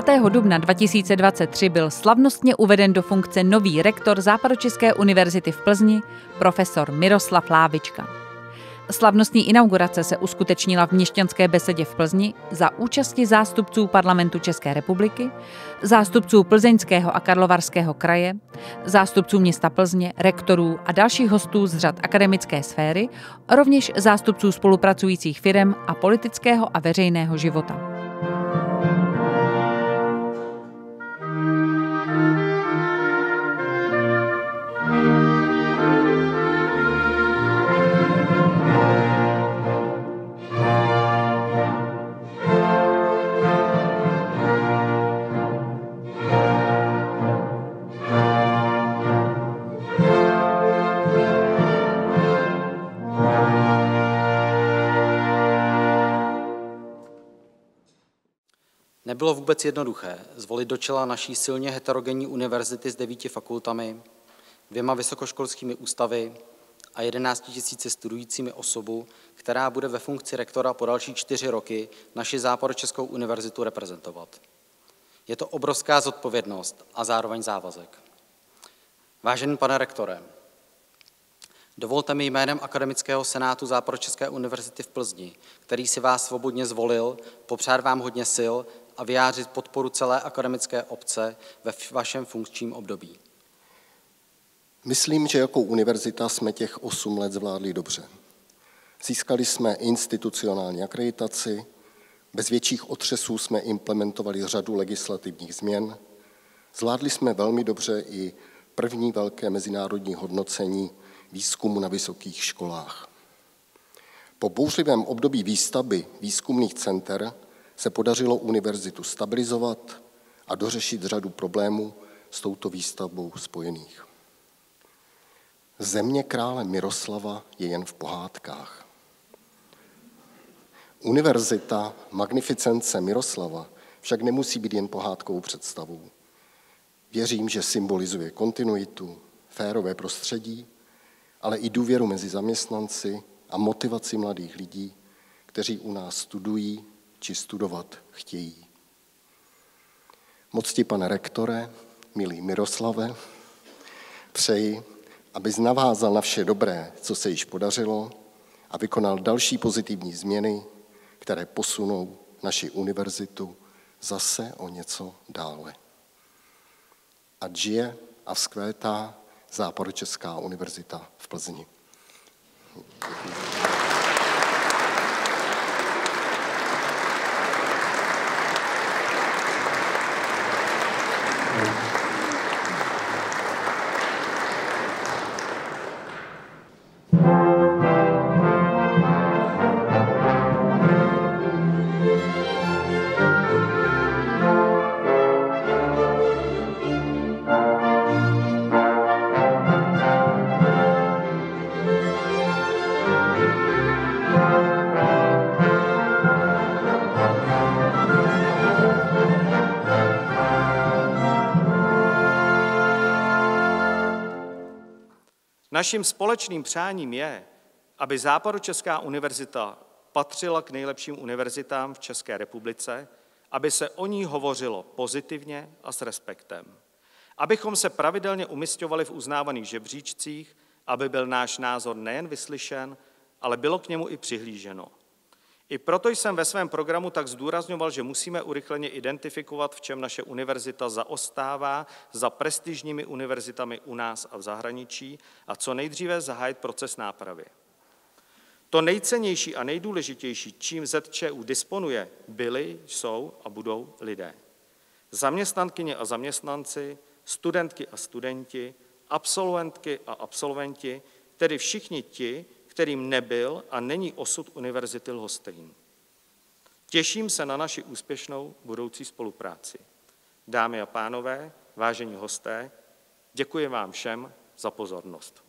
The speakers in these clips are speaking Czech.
dubna 2023 byl slavnostně uveden do funkce nový rektor Západočeské univerzity v Plzni, profesor Miroslav Lávička. Slavnostní inaugurace se uskutečnila v Měšťanské besedě v Plzni za účasti zástupců Parlamentu České republiky, zástupců Plzeňského a Karlovarského kraje, zástupců města Plzně, rektorů a dalších hostů z řad akademické sféry, rovněž zástupců spolupracujících firem a politického a veřejného života. Nebylo vůbec jednoduché zvolit do čela naší silně heterogenní univerzity s 9 fakultami, 2 vysokoškolskými ústavy a 11 000 studujícími osobu, která bude ve funkci rektora po další 4 roky naši Západočeskou univerzitu reprezentovat. Je to obrovská zodpovědnost a zároveň závazek. Vážený pane rektore, dovolte mi jménem Akademického senátu Západočeské univerzity v Plzni, který si vás svobodně zvolil, popřát vám hodně sil a vyjádřit podporu celé akademické obce ve vašem funkčním období. Myslím, že jako univerzita jsme těch 8 let zvládli dobře. Získali jsme institucionální akreditaci, bez větších otřesů jsme implementovali řadu legislativních změn, zvládli jsme velmi dobře i první velké mezinárodní hodnocení výzkumu na vysokých školách. Po bouřlivém období výstavby výzkumných center se podařilo univerzitu stabilizovat a dořešit řadu problémů s touto výstavbou spojených. Země krále Miroslava je jen v pohádkách. Univerzita Magnificence Miroslava však nemusí být jen pohádkovou představou. Věřím, že symbolizuje kontinuitu, férové prostředí, ale i důvěru mezi zaměstnanci a motivaci mladých lidí, kteří u nás studují či studovat chtějí. Mocti pane rektore, milý Miroslave, přeji, abys navázal na vše dobré, co se již podařilo, a vykonal další pozitivní změny, které posunou naši univerzitu zase o něco dále. Ať žije a vzkvétá Západočeská univerzita v Plzni. Naším společným přáním je, aby Západočeská univerzita patřila k nejlepším univerzitám v České republice, aby se o ní hovořilo pozitivně a s respektem. Abychom se pravidelně umisťovali v uznávaných žebříčcích, aby byl náš názor nejen vyslyšen, ale bylo k němu i přihlíženo. I proto jsem ve svém programu tak zdůrazňoval, že musíme urychleně identifikovat, v čem naše univerzita zaostává za prestižními univerzitami u nás a v zahraničí a co nejdříve zahájit proces nápravy. To nejcennější a nejdůležitější, čím ZČU disponuje, byli, jsou a budou lidé. Zaměstnankyně a zaměstnanci, studentky a studenti, absolventky a absolventi, tedy všichni ti, kterým nebyl a není osud univerzity lhostejný. Těším se na naši úspěšnou budoucí spolupráci. Dámy a pánové, vážení hosté, děkuji vám všem za pozornost.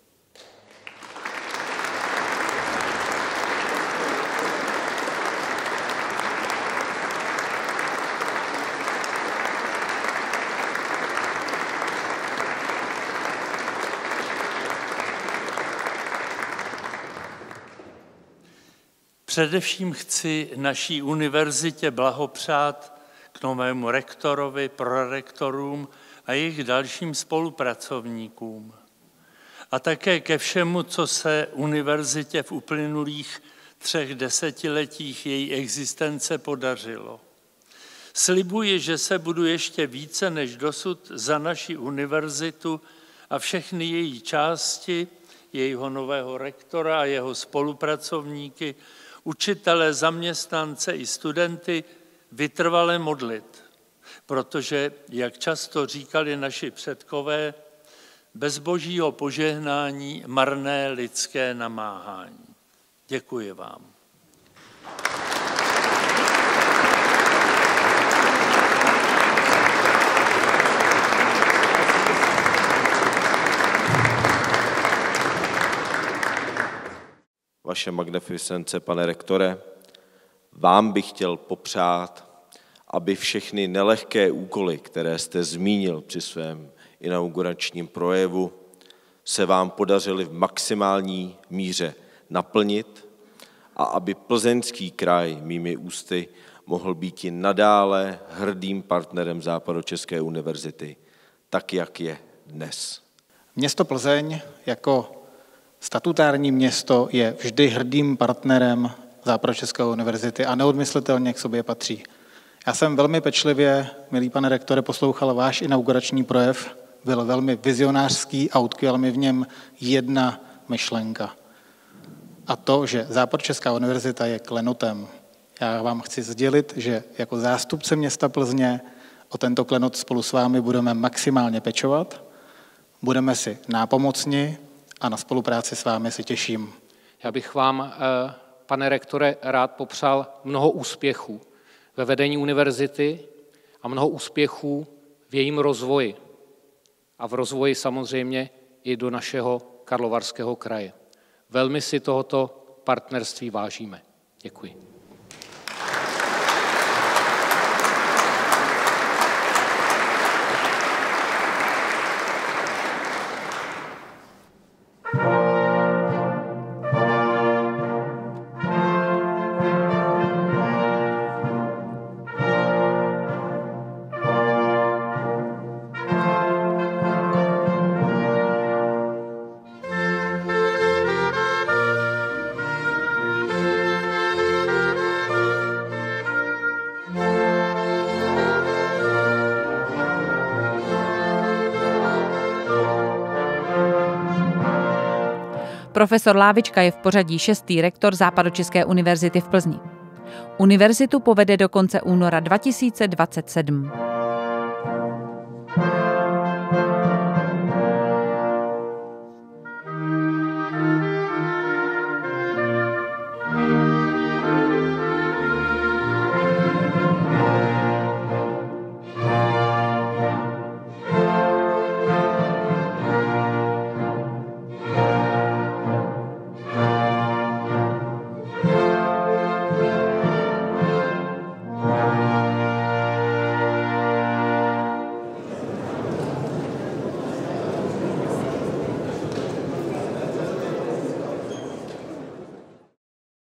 Především chci naší univerzitě blahopřát k novému rektorovi, prorektorům a jejich dalším spolupracovníkům. A také ke všemu, co se univerzitě v uplynulých 3 desetiletích její existence podařilo. Slibuji, že se budu ještě více než dosud za naši univerzitu a všechny její části, jejího nového rektora a jeho spolupracovníky, učitele, zaměstnance i studenty vytrvale modlit, protože, jak často říkali naši předkové, bez božího požehnání marné lidské namáhání. Děkuji vám. Vaše magnificence, pane rektore, vám bych chtěl popřát, aby všechny nelehké úkoly, které jste zmínil při svém inauguračním projevu, se vám podařily v maximální míře naplnit a aby Plzeňský kraj mými ústy mohl být i nadále hrdým partnerem Západočeské univerzity, tak jak je dnes. Město Plzeň jako statutární město je vždy hrdým partnerem Západočeské univerzity a neodmyslitelně k sobě patří. Já jsem velmi pečlivě, milý pane rektore, poslouchal váš inaugurační projev, byl velmi vizionářský a utkvěla mi v něm jedna myšlenka. A to, že Západočeská univerzita je klenotem. Já vám chci sdělit, že jako zástupce města Plzně o tento klenot spolu s vámi budeme maximálně pečovat, budeme si nápomocni a na spolupráci s vámi si těším. Já bych vám, pane rektore, rád popřál mnoho úspěchů ve vedení univerzity a mnoho úspěchů v jejím rozvoji. A v rozvoji samozřejmě i do našeho Karlovarského kraje. Velmi si tohoto partnerství vážíme. Děkuji. Profesor Lávička je v pořadí 6. rektor Západočeské univerzity v Plzni. Univerzitu povede do konce února 2027.